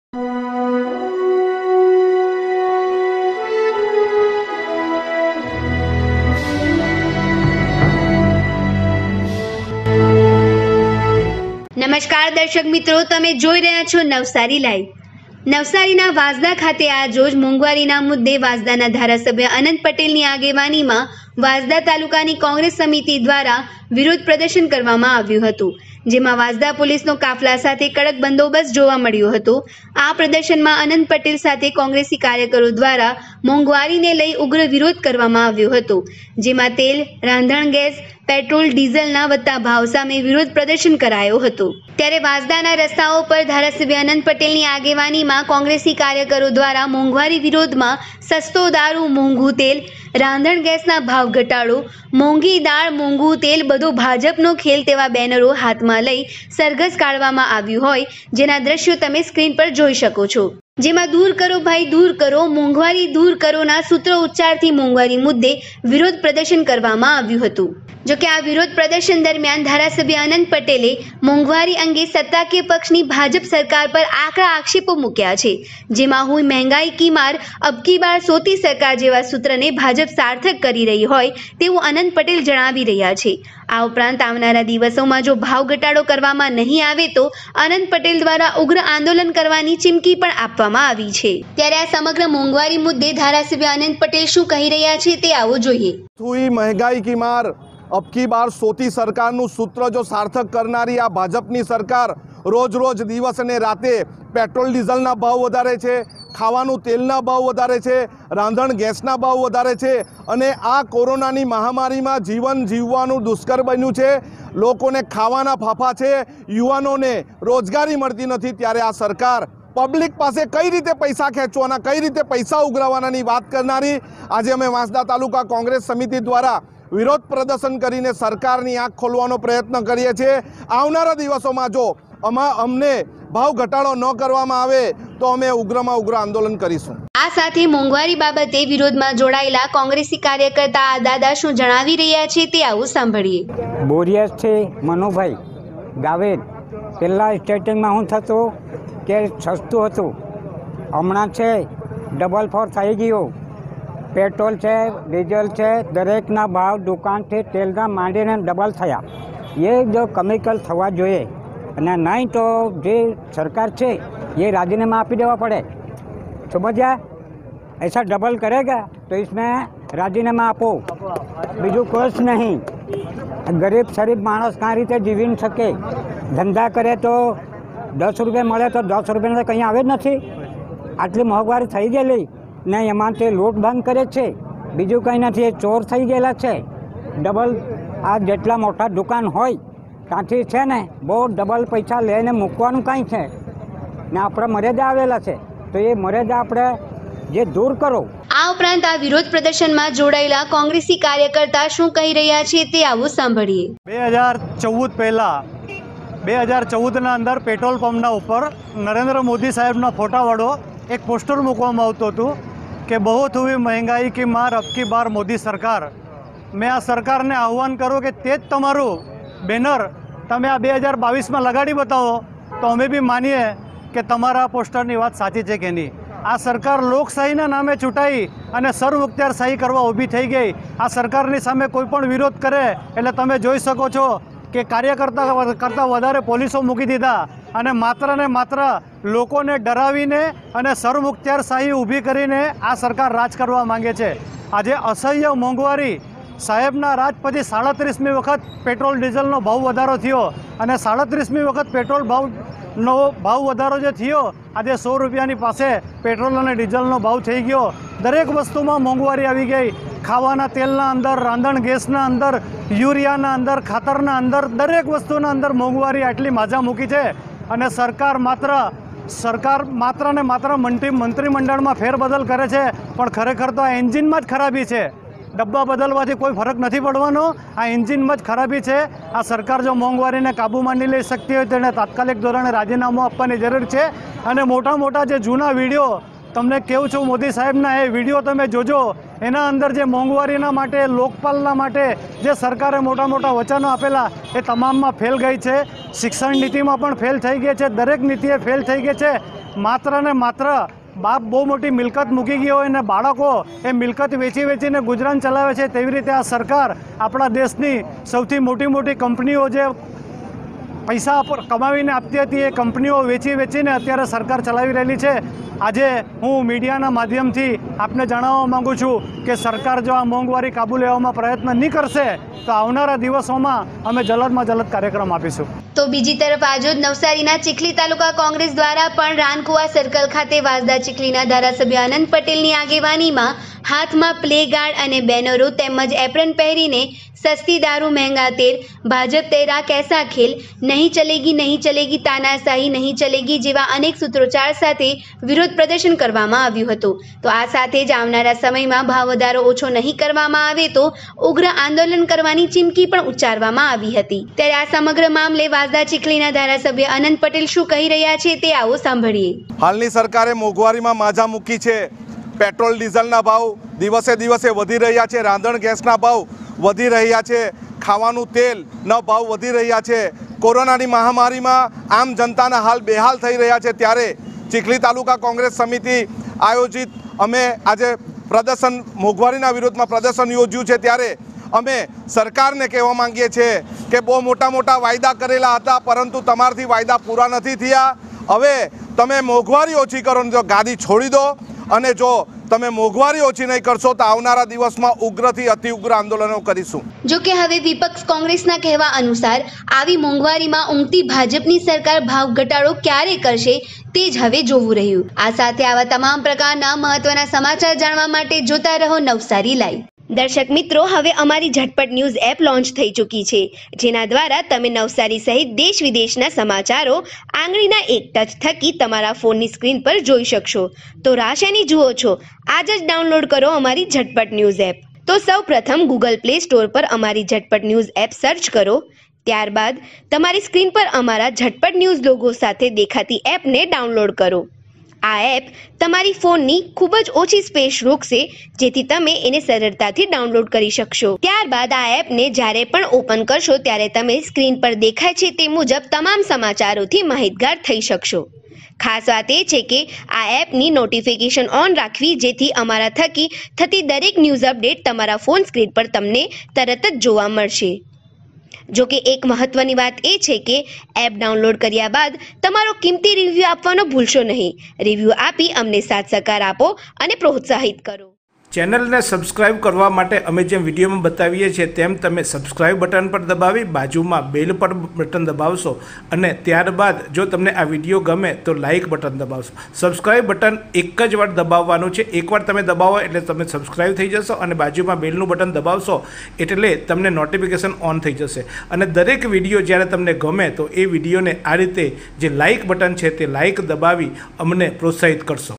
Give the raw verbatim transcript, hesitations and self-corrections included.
નમસ્કાર દર્શક મિત્રો, તમે જોઈ રહ્યા છો નવસારી લાઈવ। નવસારીના વાંસદા ખાતે આજ રોજ મોંઘવારીના મુદ્દે વાંસદાના ધારાસભ્ય અનંત પટેલની આગેવાનીમાં વાંસદા તાલુકાની કોંગ્રેસ સમિતિ દ્વારા વિરોધ પ્રદર્શન કરવામાં આવ્યું હતું, જેમાં વાંસદા પોલીસનો કાફલા સાથે કડક બંદોબસ્ત જોવા મળ્યો હતો। આ પ્રદર્શનમાં અનંત પટેલ સાથે કોંગ્રેસી કાર્યકરો દ્વારા મોંઘવારીને લઈ ઉગ્ર વિરોધ કરવામાં આવ્યો હતો, જેમાં તેલ, રાંધણ ગેસ, પેટ્રોલ, ડીઝલના વધતા ભાવ સામે વિરોધ પ્રદર્શન કરાયો હતો। ત્યારે વાંસદાના રસ્તાઓ પર ધારાસભ્ય અનંત પટેલની આગેવાનીમાં કોંગ્રેસી કાર્યકરો દ્વારા મોંઘવારી વિરોધમાં સસ્તો દારૂ, મોંઘું તેલ, રાંધણ ગેસના ભાવ ઘટાડો, મોંઘી દાળ, મોંઘું તેલ બધો ભાજપનો ખેલ તેવા બેનરો હાથમાં લઈ સરઘસ કાઢવામાં આવ્યું હોય, જેના દ્રશ્યો તમે સ્ક્રીન પર જોઈ શકો છો। જેમાં દૂર કરો ભાઈ દૂર કરો, મોંઘવારી દૂર કરોના સૂત્રો ઉચ્ચારથી મોંઘવારી મુદ્દે વિરોધ પ્રદર્શન કરવામાં આવ્યું હતું। જો કે આ વિરોધ પ્રદર્શન દરમિયાન ધારાસભ્ય અનંત પટેલે મોંઘવારી અંગે સત્તાકીય પક્ષની ભાજપ સરકાર પર આકરા આક્ષેપો મૂક્યા છે, જેમાં હું મહેંગાઈ કી માર અબકી બાર સોતી સરકાર જેવા સૂત્રને ભાજપ સાર્થક કરી રહી હોય તેવું અનંત પટેલ જણાવી રહ્યા છે। આ ઉપરાંત આવનારા દિવસોમાં જો ભાવ ઘટાડો કરવામાં નહીં આવે તો અનંત પટેલ દ્વારા ઉગ્ર આંદોલન કરવાની ચીમકી પણ આપવામાં આવી છે। ત્યારે આ સમગ્ર મોંઘવારી મુદ્દે ધારાસભ્ય અનંત પટેલ શું કહી રહ્યા છે તે આવો જોઈએ। મહેંગાઈ કી માર અબકી બાર સોતી સરકારનું સૂત્ર જો સાર્થક કરનારી આ ભાજપની સરકાર રોજ રોજ દિવસ અને રાતે પેટ્રોલ ડીઝલના ભાવ વધારે છે, ખાવાનું તેલના ભાવ વધારે છે, રાંધણ ગેસના ભાવ વધારે છે અને આ કોરોનાની મહામારીમાં જીવન જીવવાનું દુષ્કર બન્યું છે। લોકોને ખાવાના ફાફા છે, યુવાનોને રોજગારી મળતી નથી, ત્યારે આ સરકાર પબ્લિક પાસે કઈ રીતે પૈસા ખેંચવાના, કઈ રીતે પૈસા ઉઘરાવવાનાની વાત કરનારી આજે અમે વાંસદા તાલુકા કોંગ્રેસ સમિતિ દ્વારા વિરોધ પ્રદર્શન કરીને સરકારની આંખ ખોલવાનો પ્રયત્ન કરીએ છીએ। આવનારા દિવસોમાં જો અમને ભાવ ઘટાડો ન કરવામાં આવે તો અમે ઉગ્રમાં ઉગ્ર આંદોલન કરીશું। આ સાથે મોંઘવારી બાબતે વિરોધમાં જોડાયેલા કોંગ્રેસી કાર્યકર્તા આ દાદા શું જણાવી રહ્યા છે તે આવું સાંભળીએ। બોરિયસથી મનુભાઈ ગાવેદ, પહેલાં સ્ટાર્ટિંગમાં શું થતું કે સસ્તું હતું, હમણાં છે ડબલ ફોર થઈ ગયું। પેટ્રોલ છે, ડીઝલ છે, દરેકના ભાવ દુકાનથી તેલના માંડીને ડબલ થયા। એ જો કેમિકલ થવા જોઈએ અને નહીં તો જે સરકાર છે એ રાજીનામા આપી દેવા પડે, સમજ્યા? ऐसा डबल करेगा तो इसमें राजीनामा આપો, બીજું कुछ नहीं। गरीब शरीफ माणस कई रीते जीवी न सके, धंधा करे तो दस रुपये મળે તો દસ રૂપિયા કંઈ આવે જ નથી। આટલી મોંઘવારી થઈ ગયેલી ને એમાં તે લૂંટ બંધ કરે છે, બીજું કંઈ નથી, એ ચોર થઈ ગયેલા છે। ડબલ આ જેટલા મોટા દુકાન હોય ત્યાંથી છે ને બહુ ડબલ પૈસા લઈને મૂકવાનું કાંઈ છે ને આપણે મર્યાદા આવેલા છે, તો એ મર્યાદા આપણે જે દૂર કરો। આ ઉપરાંત આ વિરોધ પ્રદર્શનમાં જોડાયેલા કોંગ્રેસી કાર્યકર્તા શું કહી રહ્યા છે તે આવું સાંભળીએ। બે હજાર ચૌદ પહેલાં બે હજાર ચૌદના અંદર પેટ્રોલ પંપના ઉપર નરેન્દ્ર મોદી સાહેબના ફોટાવાળો એક પોસ્ટર મૂકવામાં આવતું હતું કે બહુત હુઈ મહેંગાઈ કી માર અબકી બાર મોદી સરકાર। મેં આ સરકારને આહ્વાન કરું કે તે જ તમારું બેનર તમે આ બે હજાર બાવીસમાં લગાડી બતાવો તો અમે બી માનીએ કે તમારા પોસ્ટરની વાત સાચી છે કે નહીં। આ સરકાર લોકશાહીના નામે ચૂંટાઈ અને સર્વમુખ્તિયારશાહી કરવા ઊભી થઈ ગઈ। આ સરકારની સામે કોઈ પણ વિરોધ કરે એટલે તમે જોઈ શકો છો કે કાર્યકર્તા કરતાં વધારે પોલીસો મૂકી દીધા અને માત્ર ને માત્ર લોકોને ડરાવીને અને સર્વમુખ્તિયારશાહી ઊભી કરીને આ સરકાર રાજ કરવા માંગે છે। આજે અસહ્ય મોંઘવારી સાહેબના રાજ પછી સાડત્રીસમી વખત પેટ્રોલ ડીઝલનો ભાવ વધારો થયો અને સાડત્રીસમી વખત પેટ્રોલ ભાવનો ભાવ વધારો જે થયો આજે સો રૂપિયાની પાસે પેટ્રોલ અને ડીઝલનો ભાવ થઈ ગયો। દરેક વસ્તુમાં મોંઘવારી આવી ગઈ। ખાવાના તેલના અંદર, રાંધણ ગેસના અંદર, યુરિયાના અંદર, ખાતરના અંદર, દરેક વસ્તુના અંદર મોંઘવારી આટલી માજા મૂકી છે અને સરકાર માત્ર સરકાર માત્ર ને માત્ર મંત્રી મંત્રીમંડળમાં ફેરબદલ કરે છે, પણ ખરેખર તો આ એન્જિનમાં જ ખરાબી છે। ડબ્બા બદલવાથી કોઈ ફરક નથી પડવાનો, આ એન્જિનમાં જ ખરાબી છે। આ સરકાર જો મોંઘવારીને કાબૂમાં નહીં લઈ શકતી હોય તેને તાત્કાલિક ધોરણે રાજીનામું આપવાની જરૂર છે અને મોટા મોટા જે જૂના વિડીયો તમને કહું છું મોદી સાહેબના, એ વિડીયો તમે જોજો। એના અંદર જે મોંઘવારીના માટે, લોકપાલના માટે જે સરકારે મોટા મોટા વચનો આપેલા એ તમામમાં ફેલ ગઈ છે। શિક્ષણ નીતિમાં પણ ફેલ થઈ ગઈ છે, દરેક નીતિએ ફેલ થઈ ગઈ છે। માત્ર ને માત્ર બાપ બહુ મોટી મિલકત મૂકી ગઈ હોય ને બાળકો એ મિલકત વેચી વેચીને ગુજરાન ચલાવે છે, તેવી રીતે આ સરકાર આપણા દેશની સૌથી મોટી મોટી કંપનીઓ જે પૈસા કમાવીને આપતી હતી એ કંપનીઓ વેચી વેચીને અત્યારે સરકાર ચલાવી રહેલી છે। આજે હું મીડિયાના માધ્યમથી આપને જણાવવા માગું છું કે સરકાર જો આ મોંઘવારી કાબૂ લેવામાં પ્રયત્ન નહીં કરશે તો આવનારા દિવસોમાં અમે જલદમાં જલદ કાર્યક્રમ આપીશું। તો બીજી તરફ આજરોજ નવસારીના ચીખલી તાલુકા કોંગ્રેસ દ્વારા પણ રાનકુવા સર્કલ ખાતે વાંસદા ચીખલીના ધારાસભ્ય અનંત પટેલની આગેવાનીમાં હાથમાં પ્લે ગાર્ડ અને બેનરો તેમજ એપ્રન પહેરીને સસ્તી દારૂ મહેંગા તેલ, ભાજપ તેરા कैसा खेल, નહીં ચલેગી નહીં ચલેગી, તાનાશાહી નહીં ચલેગી જેવા અનેક સૂત્રોચ્ચાર સાથે વિરોધ પ્રદર્શન કરવામાં આવ્યું હતું। તો આ સાથે જ આવનારા સમયમાં ભાવ વધારો ઓછો નહીં કરવામાં આવે તો ઉગ્ર આંદોલન કરવાની ચીમકી પણ ઉચ્ચારવામાં આવી હતી। ત્યારે આ સમગ્ર મામલે વાંસદા ચીખલીના ધારાસભ્ય અનંત પટેલ શું કહી રહ્યા છે તે આવો સાંભળીએ। હાલની સરકારે મોંઘવારીમાં માજા મૂકી છે। પેટ્રોલ ડીઝલના ભાવ દિવસે દિવસે વધી રહ્યા છે, રાંધણ ગેસના ભાવ વધી રહ્યા છે, ખાવાનું તેલના ભાવ વધી રહ્યા છે। કોરોનાની મહામારીમાં આમ જનતાના હાલ બેહાલ થઈ રહ્યા છે। ત્યારે ચીખલી તાલુકા કોંગ્રેસ સમિતિ આયોજિત અમે આજે પ્રદર્શન મોંઘવારીના વિરોધમાં પ્રદર્શન યોજ્યું છે। ત્યારે અમે સરકારને કહેવા માંગીએ છીએ કે બહુ મોટા મોટા વાયદા કરેલા હતા, પરંતુ તમારાથી વાયદા પૂરા નથી થયા। હવે તમે મોંઘવારી ઓછી કરો ને જો ગાદી છોડી દો, અને જો તમે મોંઘવારી ઓછી નહીં કરશો તો આવનારા દિવસમાં ઉગ્રથી અતિ ઉગ્ર આંદોલનો કરીશું। જો કે હવે વિપક્ષ કોંગ્રેસના કહેવા અનુસાર આવી મોંઘવારીમાં ઊંઘતી ભાજપની સરકાર ભાવ ઘટાડો ક્યારે કરશે તે જ હવે જોવું રહ્યું। આ સાથે આવા તમામ પ્રકારના મહત્વના સમાચાર જાણવા માટે જોતા રહો નવસારી લાઈવ। દર્શક મિત્રો, હવે અમારી ઝટપટ ન્યૂઝ એપ લોન્ચ થઈ ચૂકી છે, જેના દ્વારા તમે નવસારી સહિત દેશ વિદેશના સમાચારો આંગળીના એક ટચ થકી તમારા ફોનની સ્ક્રીન પર જોઈ શકશો। તો રાહ શેની જુઓ છો? આજ જ ડાઉનલોડ કરો અમારી ઝટપટ ન્યૂઝ એપ। તો સૌ પ્રથમ ગૂગલ પ્લે સ્ટોર પર અમારી ઝટપટ ન્યૂઝ એપ સર્ચ કરો, ત્યારબાદ તમારી સ્ક્રીન પર અમારા ઝટપટ ન્યૂઝ લોગો સાથે દેખાતી એપને ડાઉનલોડ કરો। આ એપ તમારી ફોનની ખૂબ જ ઓછી સ્પેસ રોકશે, જેથી તમે એને સરળતાથી ડાઉનલોડ કરી શકશો। ત્યારબાદ આ એપને જ્યારે પણ ઓપન કરશો ત્યારે તમે સ્ક્રીન પર દેખાય છે તે મુજબ તમામ સમાચારોથી માહિતગાર થઈ શકશો। ખાસ વાત એ છે કે આ એપની નોટિફિકેશન ઓન રાખવી, જેથી અમારા થકી થતી દરેક ન્યૂઝ અપડેટ તમારા ફોન સ્ક્રીન પર તમને તરત જ જોવા મળશે। જો કે એક મહત્વની વાત એ છે કે એપ ડાઉનલોડ કર્યા બાદ તમારો કિંમતી રિવ્યૂ આપવાનો ભૂલશો નહીં। રિવ્યૂ આપી અમને સાથ સહકાર આપો અને પ્રોત્સાહિત કરો। ચેનલને સબસ્ક્રાઇબ કરવા માટે અમે જેમ વિડીયોમાં બતાવીએ છીએ તેમ તમે સબસ્ક્રાઇબ બટન પર દબાવી બાજુમાં બેલ પર બટન દબાવશો, અને ત્યારબાદ જો તમને આ વિડીયો ગમે તો લાઇક બટન દબાવશો। સબસ્ક્રાઇબ બટન એક જ વાર દબાવવાનું છે, એકવાર તમે દબાવો એટલે તમે સબસ્ક્રાઇબ થઈ જશો, અને બાજુમાં બેલનું બટન દબાવશો એટલે તમને નોટિફિકેશન ઓન થઈ જશે। અને દરેક વિડીયો જ્યારે તમને ગમે તો એ વિડીયોને આ રીતે જે લાઇક બટન છે તે લાઇક દબાવી અમને પ્રોત્સાહિત કરશો।